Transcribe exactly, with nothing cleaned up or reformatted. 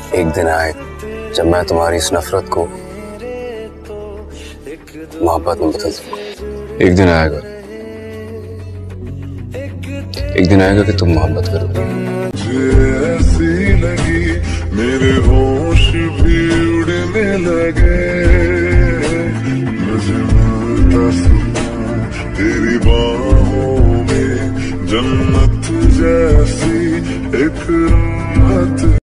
एक दिन आए जब मैं तुम्हारी इस नफरत को मोहब्बत में बदल दूंगा। एक दिन आएगा एक दिन आएगा कि तुम मोहब्बत करोगे। ऐसी लगी मेरे होश भी उड़ने लगे, मुझे मिलता सुकून तेरी बाहों में, जन्नत जैसी एक राहत।